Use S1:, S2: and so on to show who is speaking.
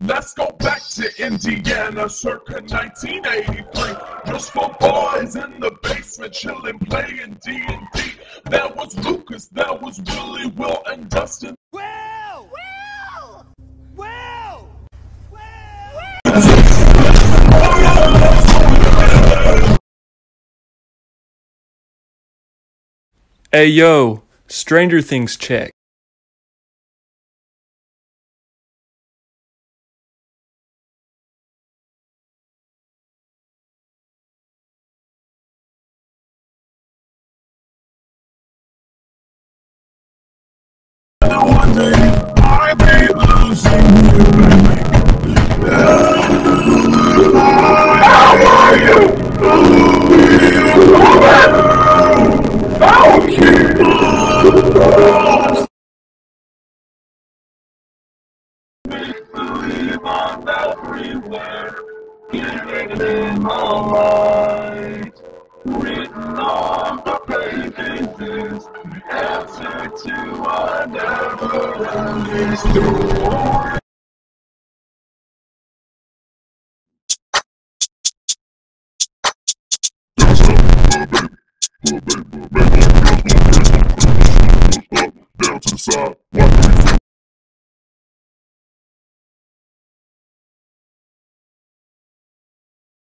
S1: Let's go back to Indiana, circa 1983. Just for boys in the basement, chillin', playing D&D. That was Lucas, that was Willie, Will, and Dustin.
S2: Will! Will! Will!
S3: Hey yo, Stranger Things check.
S1: One day I be losing you, baby. How are you? How cute! Believe I'm everywhere, giving in my mind. Written on the pages is the answer to a never-ending story. Down to the side.